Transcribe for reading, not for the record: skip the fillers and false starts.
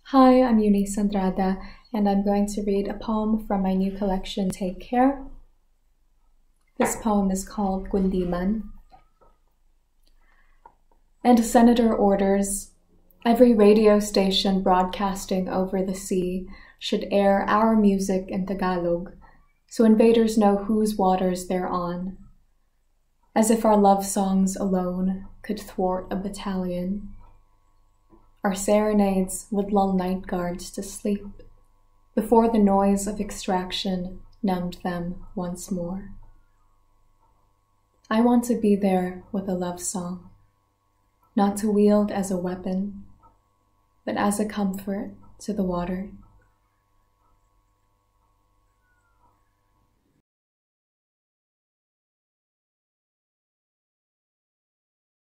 Hi, I'm Eunice Andrada, and I'm going to read a poem from my new collection, Take Care. This poem is called Kundiman. And a senator orders, every radio station broadcasting over the sea should air our music in Tagalog, so invaders know whose waters they're on. As if our love songs alone could thwart a battalion. Our serenades would lull night guards to sleep before the noise of extraction numbed them once more. I want to be there with a love song, not to wield as a weapon, but as a comfort to the water.